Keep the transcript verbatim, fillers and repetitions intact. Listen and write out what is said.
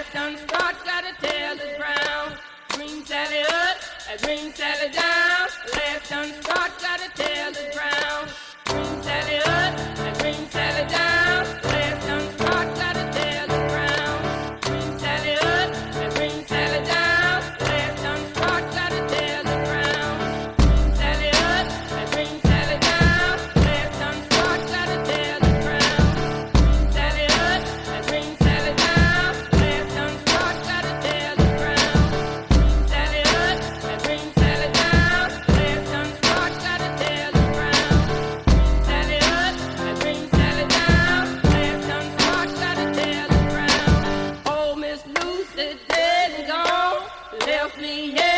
last done start, got a tail that's brown. Green Sally up, a green Sally down. Last done start, got a tail that's brown. Green Sally up, a green Sally down. Last done start, got a tail that's brown. Green Sally up, a green Sally down. Last done start, got a tail that's brown. Green Sally up, a green Sally down. Last done start, got a tail that's brown. Green Sally up, a green Sally down. Last done start, got a tail that's brown. Green Sally up, a green Sally down. Last done start, got a tail that's brown. Green Sally up, a green Sally down. Last done start, got a tail that's brown. Old Miss Lucy dead and gone, left me here.